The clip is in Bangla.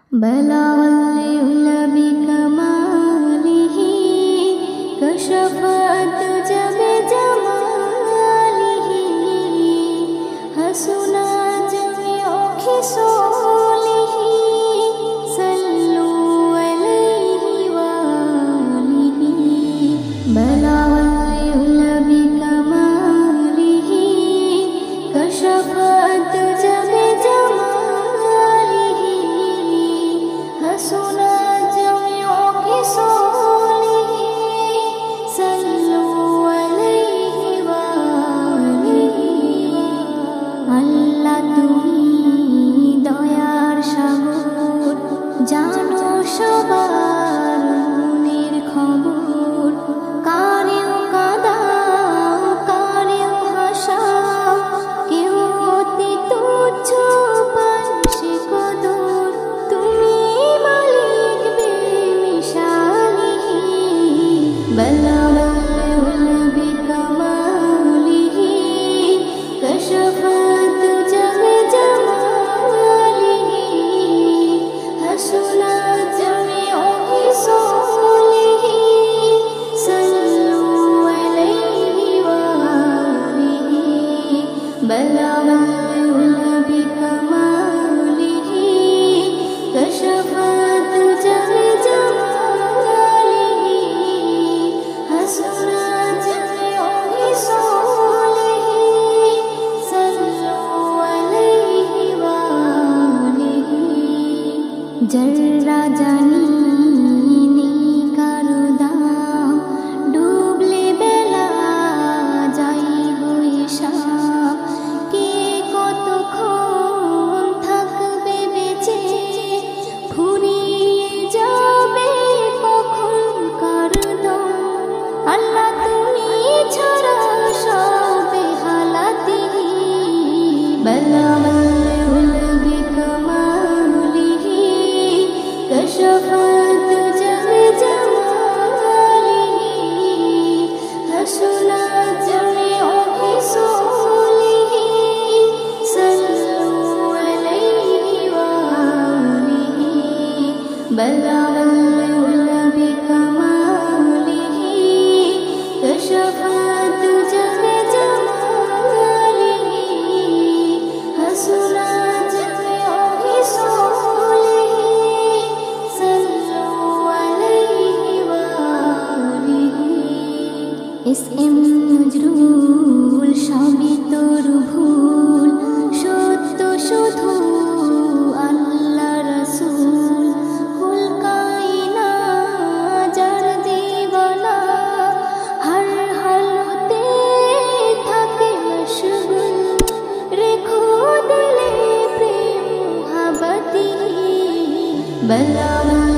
बलाउल बिकमालिही कशफत जबे जमालिही हसुना जमीउ खिसालिही सल्लु अलैहि वालिही बलाउल बिकमालिही कशफत जबे जमालिही हसुना जमीउ खिसालिही सल्लु अलैहि वालिही আল্লাহ তুমি দয়ার সাগর জানো সবার মনের খবর কারেও কাঁদাও কারেও হাসাও কেউ অতি তুচ্ছ পাশে কদর তুমি মালিক বেমিসালিহি বলাউল বিকমালিহি কশফত জবে জমালিহি হসুনা জমিউ খিসালিহি সল্লু আলাইহি ওয়ালিহি বলাউল বিকমালিহি কশফত জবে জমালিহি হসুনা জমিউ খিসালিহি সল্লু আলাইহি ওয়ালিহি জর্রা জানি নেই কারো দাম ডুবলে বেলা যাইব হিসাব কে কতক্ষণ থাকবে বেঁচে ফুরিয়ে যাবে কখন কার দম আল্লাহ তুমি ছাড়া সবে হালাতিহি বলাউল বিকমালিহি কশফত জবে জমালিহি হসুনা জমিউ খিসালিহি সল্লু আলাইহি ওয়ালিহি বলাউল বিকমালিহি কশফত জবে জমালিহি হসুনা জমিউ খিসালিহি সল্লু আলাইহি ওয়ালিহি এস এম নজরুল সবই তোর ভুল সত্য শুধু আল্লাহ রাসূল কুল কায়না যার দিওয়ানা হর হালতে থাকে মশগুল রেখো দিলে প্রেম মোহাব্বতি বলাউল